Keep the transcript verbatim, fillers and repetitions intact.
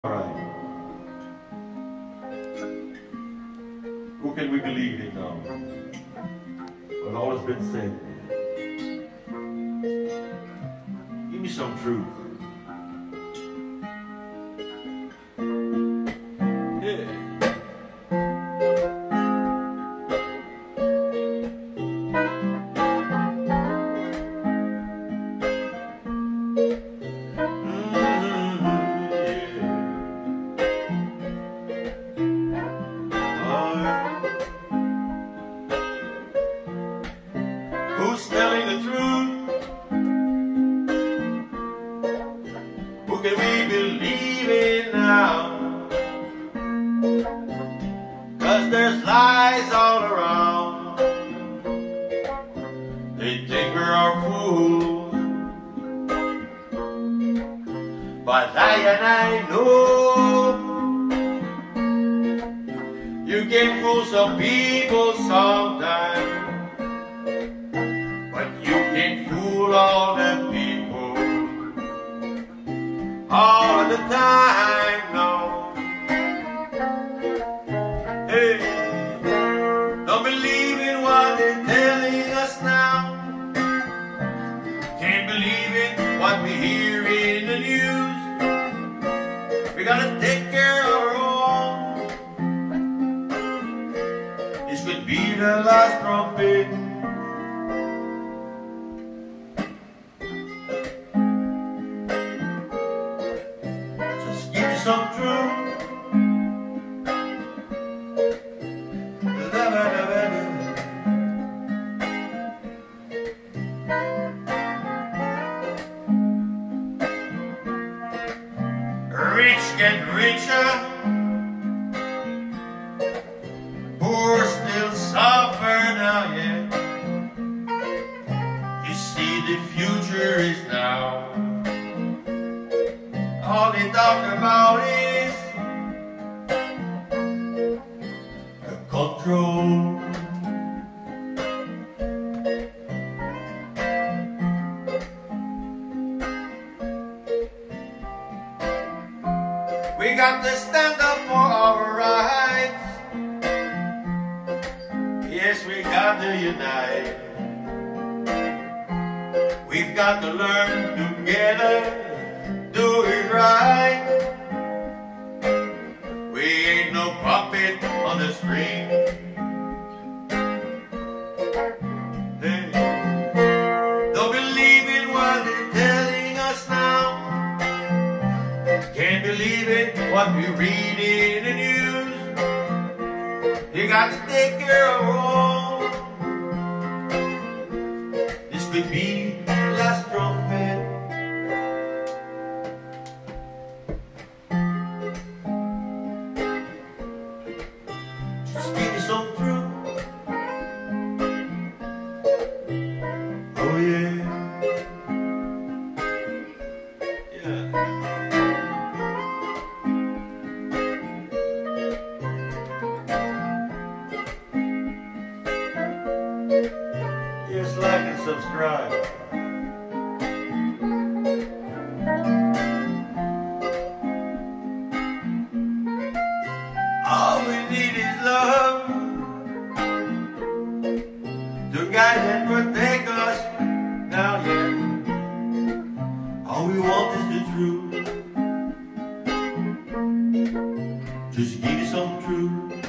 Alright. Who can we believe in now? What all has been said. Give me some truth. Yeah. Who's telling the truth? Who can we believe in now? 'Cause there's lies all around. They think we're all fools, but I and I know you can fool some people sometimes, but you can't fool all the people all the time, no. Hey, don't believe in what they're telling us now. Can't believe in what we hear in the news. We gotta take care of our own. This could be the last trumpet. Some truth. Rich get richer, poor still suffer now, yeah. You see the future is now. All they talk about is the control. We got to stand up for our rights. Yes, we got to unite. We've got to learn together, do it right. We ain't no puppet on the string. Hey, don't believe in what they're telling us now. Can't believe in what we read in the news. You got to take care of our own. This could be the last trumpet. Just give me some truth. Oh yeah. Yeah. Yes, like and subscribe. All we need is love to guide and protect us now, yeah. All we want is the truth. Just give me some truth.